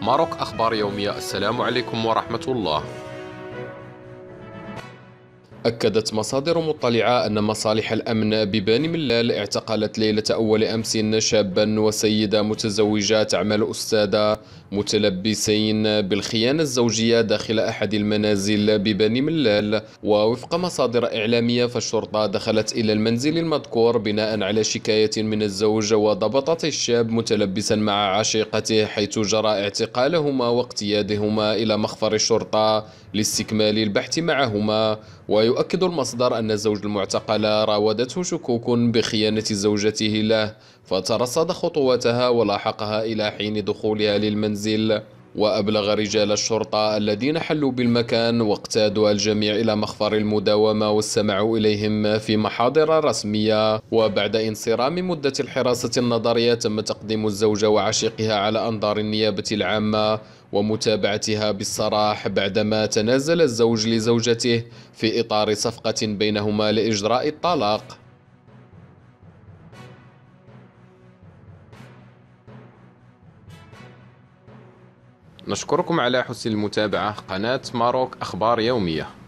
ماروك أخبار يومية. السلام عليكم ورحمة الله. أكدت مصادر مطلعة أن مصالح الأمن بباني ملال اعتقلت ليلة أول أمس شابا وسيدة متزوجة تعمل أستاذة متلبسين بالخيانة الزوجية داخل أحد المنازل بباني ملال. ووفق مصادر إعلامية فالشرطة دخلت إلى المنزل المذكور بناء على شكاية من الزوج وضبطت الشاب متلبسا مع عشيقته، حيث جرى اعتقالهما واقتيادهما إلى مخفر الشرطة لاستكمال البحث معهما. ويؤكد المصدر أن الزوج المعتقل راودته شكوك بخيانة زوجته له، فترصد خطواتها ولاحقها إلى حين دخولها للمنزل. وأبلغ رجال الشرطة الذين حلوا بالمكان واقتادوا الجميع إلى مخفر المداومة واستمعوا إليهم في محاضر رسمية. وبعد انصرام مدة الحراسة النظرية تم تقديم الزوجة وعشيقها على أنظار النيابة العامة ومتابعتها بالسراح، بعدما تنازل الزوج لزوجته في إطار صفقة بينهما لإجراء الطلاق. نشكركم على حسن المتابعة. قناة ماروك أخبار يومية.